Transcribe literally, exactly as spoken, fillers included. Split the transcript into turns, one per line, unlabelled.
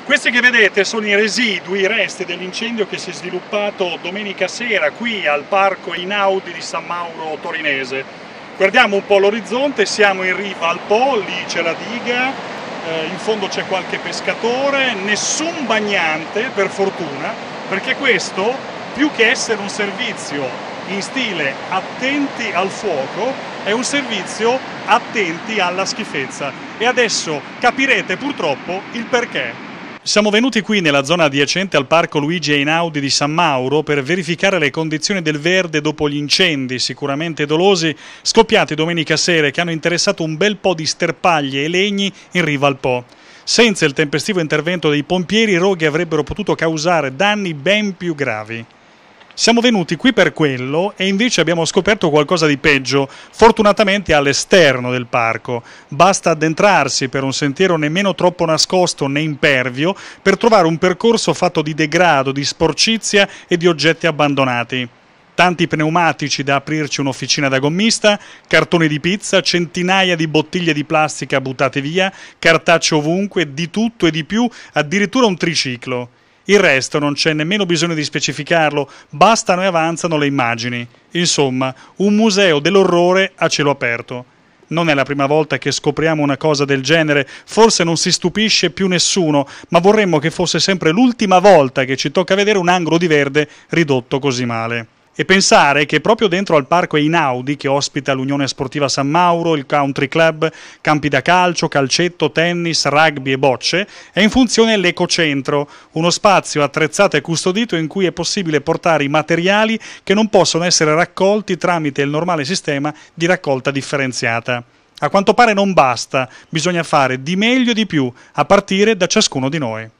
Questi che vedete sono i residui, i resti dell'incendio che si è sviluppato domenica sera qui al Parco Einaudi di San Mauro Torinese. Guardiamo un po' l'orizzonte, siamo in riva al Po, lì c'è la diga, eh, in fondo c'è qualche pescatore, nessun bagnante per fortuna, perché questo, più che essere un servizio in stile attenti al fuoco, è un servizio attenti alla schifezza. E adesso capirete purtroppo il perché. Siamo venuti qui nella zona adiacente al Parco Luigi Einaudi di San Mauro per verificare le condizioni del verde dopo gli incendi, sicuramente dolosi, scoppiati domenica sera e che hanno interessato un bel po' di sterpaglie e legni in riva al Po. Senza il tempestivo intervento dei pompieri, i roghi avrebbero potuto causare danni ben più gravi. Siamo venuti qui per quello e invece abbiamo scoperto qualcosa di peggio, fortunatamente all'esterno del parco. Basta addentrarsi per un sentiero nemmeno troppo nascosto né impervio per trovare un percorso fatto di degrado, di sporcizia e di oggetti abbandonati. Tanti pneumatici da aprirci un'officina da gommista, cartoni di pizza, centinaia di bottiglie di plastica buttate via, cartacce ovunque, di tutto e di più, addirittura un triciclo. Il resto non c'è nemmeno bisogno di specificarlo, bastano e avanzano le immagini. Insomma, un museo dell'orrore a cielo aperto. Non è la prima volta che scopriamo una cosa del genere, forse non si stupisce più nessuno, ma vorremmo che fosse sempre l'ultima volta che ci tocca vedere un angolo di verde ridotto così male. E pensare che proprio dentro al Parco Einaudi, che ospita l'Unione Sportiva San Mauro, il Country Club, campi da calcio, calcetto, tennis, rugby e bocce, è in funzione l'Ecocentro, uno spazio attrezzato e custodito in cui è possibile portare i materiali che non possono essere raccolti tramite il normale sistema di raccolta differenziata. A quanto pare non basta, bisogna fare di meglio e di più, a partire da ciascuno di noi.